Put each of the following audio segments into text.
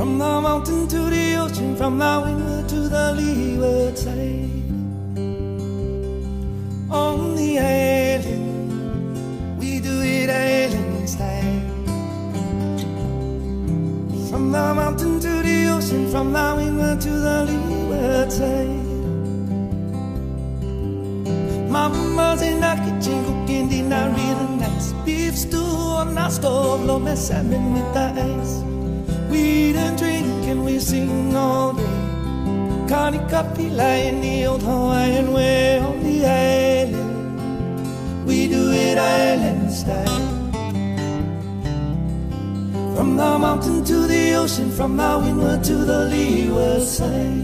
From the mountain to the ocean, from the windward to the leeward side. On the island, we do it island style. From the mountain to the ocean, from the windward to the leeward side. Mama's in the kitchen cooking dinner real nice. Beef stew on the stove, low my salmon with the ice. We eat and drink and we sing all day. Connie coffee lie in the old Hawaiian way. On the island, we do it island style. From the mountain to the ocean, from the windward to the leeward side.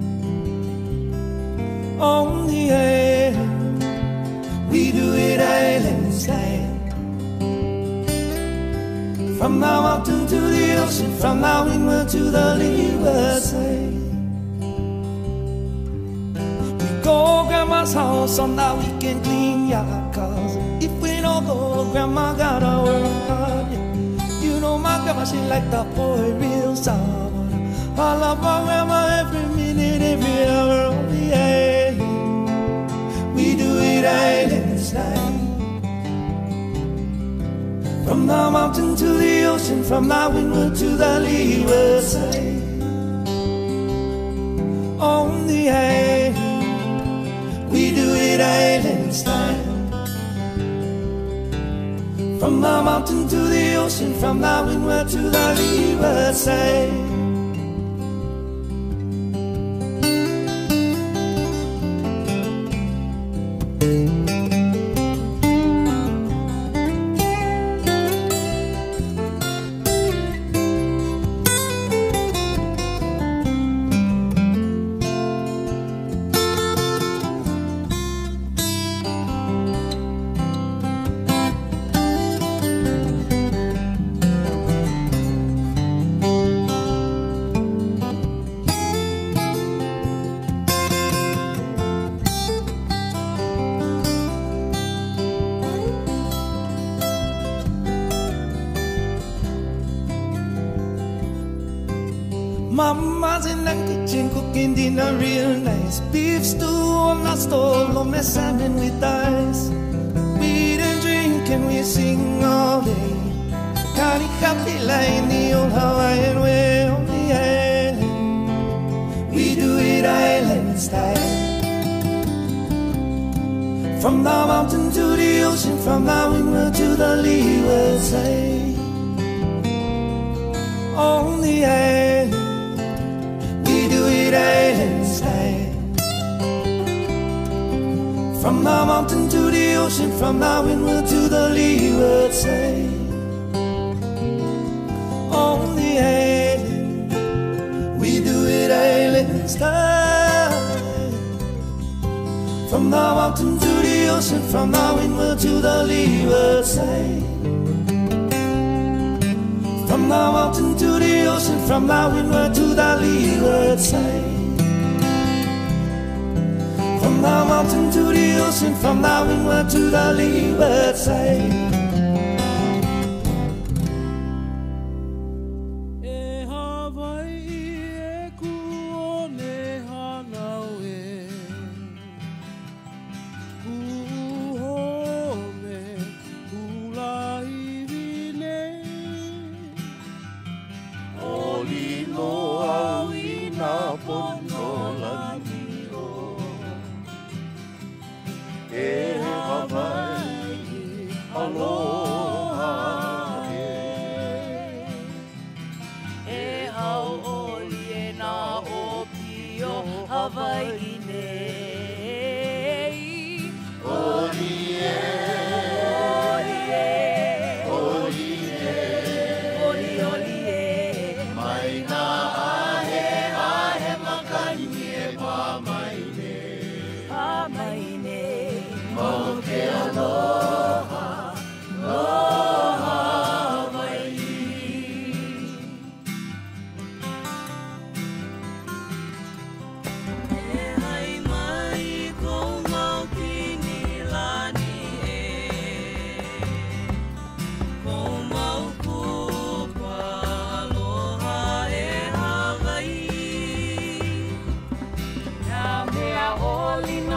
On the island, we do it island style. From the mountain to the ocean, from the windward to the leeward side. We go grandma's house on the weekend, clean yard cars. If we don't go, grandma gotta work hard, yeah. You know my grandma, she like the boy real sour. I love my grandma every minute, every hour. On the island, we do it island style. From the mountain to the ocean, from the windward to the leeward side. On the island, we do it island style. From the mountain to the ocean, from the windward to the leeward side. Mama's in the kitchen cooking dinner real nice. Beef stew on the stove, low my salmon with ice. We eat and drink and we sing all day. Connie coffee lie in the old Hawaiian way. On the island, we do it island style. From the mountain to the ocean, from the windward to the leeward side. On the island, island style. From the mountain to the ocean, from the windward to the leeward side. On the island, we do it island style. From the mountain to the ocean, from the windward to the leeward side. From the mountain to the ocean, from the windward to the leeward side. From the mountain to the ocean, from the windward to the leeward side.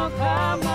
no cambia.